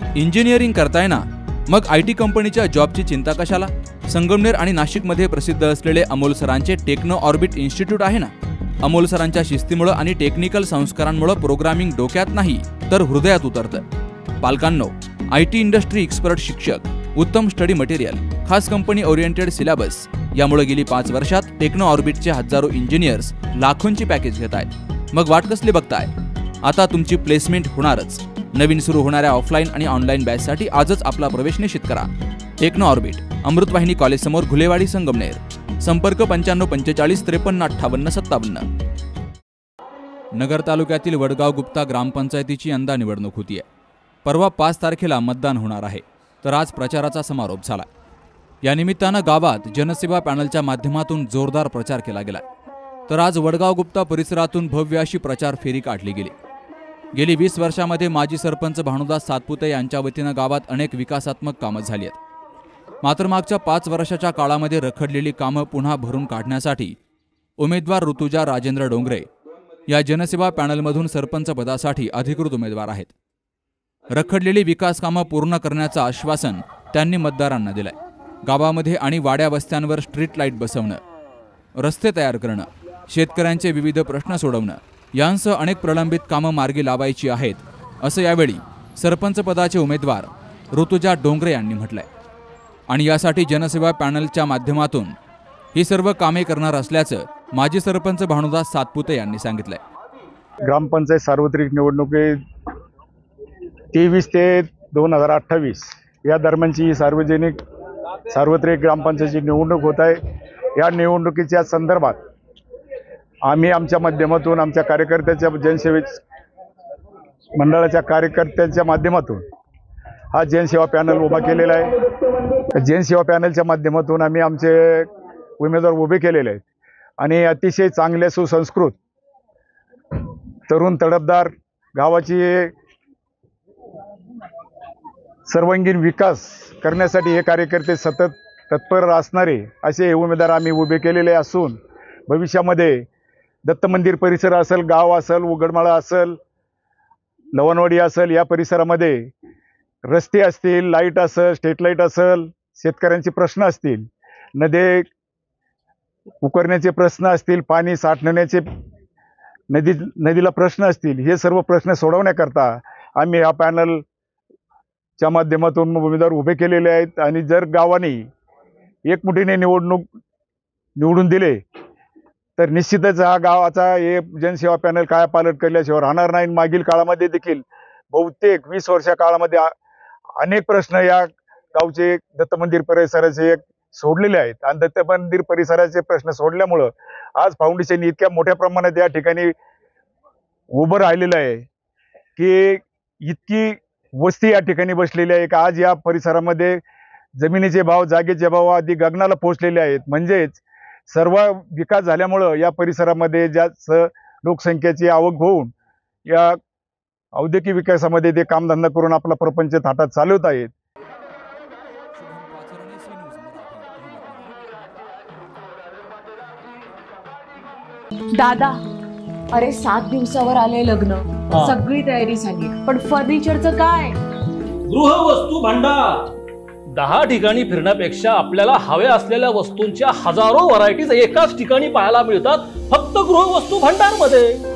Engineering करताय ना, मग IT कंपनीच्या जॉबची चिंता कशाला? संगमनेर आणि नाशिकमध्ये प्रसिद्ध असलेले अमोल सरांचे टेक्नो ऑर्बिट इन्स्टिट्यूट आहे ना. अमोल सरांच्या शिस्तीमुळे आणि टेक्निकल संस्कारांमुळे प्रोग्रामिंग डोक्यात नाही तर हृदयात उतरतं. पालकांनो, IT इंडस्ट्री एक्सपर्ट शिक्षक, उत्तम स्टडी मटेरियल, खास कंपनी ओरिएंटेड सिलेबस यामुळे गेली 5 वर्षात टेक्नो ऑर्बिटचे हजारो इंजिनियर्स लाखोंची पॅकेज घेत आहेत. मग वाट कसली बघताय? आता तुमची प्लेसमेंट होणारच. नवीन सुरू होणाऱ्या ऑफलाईन आणि ऑनलाईन बॅचसाठी आजच आपला प्रवेश निश्चित करा. टेक्नो ऑर्बिट, अमृतवाहिनी कॉलेज समोर, घुलेवाडी, संगमनेर. संपर्क 95 45 53 58 57. नगर तालुक्यातील वडगाव गुप्ता ग्रामपंचायतीची यंदा निवडणूक होतीये. परवा 5 तारखेला मतदान होणार आहे, तर आज प्रचाराचा समारोप झाला. या निमित्तानं गावात जनसेवा पॅनलच्या माध्यमातून जोरदार प्रचार केला गेला. तर आज वडगाव गुप्ता परिसरातून भव्य अशी प्रचार फेरी काढली गेली. गेली 20 वर्षांमध्ये माजी सरपंच भानुदास सातपुते यांच्या वतीनं गावात अनेक विकासात्मक कामं झाली आहेत. मात्र मागच्या 5 वर्षाच्या काळामध्ये रखडलेली कामं पुन्हा भरून काढण्यासाठी उमेदवार ऋतुजा राजेंद्र डोंगरे या जनसेवा पॅनलमधून सरपंच पदासाठी अधिकृत उमेदवार आहेत. रखडलेली विकास कामं पूर्ण करण्याचं आश्वासन त्यांनी मतदारांना दिलंय. गावामध्ये आणि वाड्या वस्त्यांवर स्ट्रीट लाईट बसवणं, रस्ते तयार करणं, शेतकऱ्यांचे विविध प्रश्न सोडवणं यांसह अनेक प्रलंबित कामं मार्गी लावायची आहेत, असं यावेळी सरपंच पदाचे उमेदवार ऋतुजा डोंगरे यांनी म्हटलंय. आणि यासाठी जनसेवा पॅनलच्या माध्यमातून ही सर्व कामे करणार असल्याचं माजी सरपंच भानुदास सातपुते यांनी सांगितलंय. ग्रामपंचायत सार्वत्रिक निवडणुकी 23 ते 2028 या दरम्यानची ही सार्वत्रिक ग्रामपंचायतीची निवडणूक होत आहे. या निवडणुकीच्या संदर्भात आम्ही आमच्या माध्यमातून, आमच्या कार्यकर्त्याच्या, जनसेवा मंडळाच्या कार्यकर्त्यांच्या माध्यमातून हा जनसेवा पॅनल उभा केलेला आहे. जनसेवा पॅनलच्या माध्यमातून आम्ही आमचे उमेदवार उभे केलेले आहेत आणि अतिशय चांगले सुसंस्कृत, तरुण, तडफदार, गावाची सर्वांगीण विकास करण्यासाठी हे कार्यकर्ते सतत तत्पर असणारे असे उमेदवार आम्ही उभे केलेले असून भविष्यामध्ये दत्त मंदिर परिसर असेल, गाव असेल, उघडमाळा असेल, लवणवाडी असेल, या परिसरामध्ये रस्ते असतील, लाईट असेल, स्ट्रीट लाईट असेल, शेतकऱ्यांचे प्रश्न असतील, नदी उकरण्याचे प्रश्न असतील, पाणी साठवण्याचे नदीला प्रश्न असतील, हे सर्व प्रश्न सोडवण्याकरता आम्ही या पॅनलच्या माध्यमातून उमेदवार उभे केलेले आहेत. आणि जर गावाने एकमुठीने निवडून दिले तर निश्चितच हा गावाचा हे जनसेवा पॅनल काय पालट केल्याशिवाय राहणार नाही. मागील काळामध्ये देखील बहुतेक 20 वर्षा काळामध्ये अनेक प्रश्न या गावचे दत्त मंदिर परिसराचे सोडलेले आहेत आणि दत्त मंदिर परिसराचे प्रश्न सोडल्यामुळं आज फाउंडेशन इतक्या मोठ्या प्रमाणात या ठिकाणी उभं राहिलेलं आहे की इतकी वस्ती या ठिकाणी बसलेली आहे की आज या परिसरामध्ये जमिनीचे भाव, जागेचे भाव आधी गगनाला पोहोचलेले आहेत. म्हणजेच सर्व विकास झाल्यामुळं या परिसरामध्ये जास्त लोकसंख्येची आवक होऊन या औद्योगिक विकासामध्ये ते कामधंदा करून आपला प्रपंच थाटात चालवत आहेत. दादा, अरे 7 दिवसावर आले लग्न, सगळी तयारी झाली, पण फर्निचरचं काय? गृहवस्तू भांडार 10 ठिकाणी फिरण्यापेक्षा आपल्याला हव्या असलेल्या वस्तूंच्या हजारो व्हरायटीज एकाच ठिकाणी पाहायला मिळतात, फक्त गृहवस्तू भांडार मध्ये.